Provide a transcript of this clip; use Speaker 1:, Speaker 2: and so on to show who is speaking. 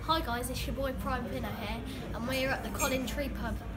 Speaker 1: Hi guys, it's your boy Prime Pinner here, and we're at the CollingTree pub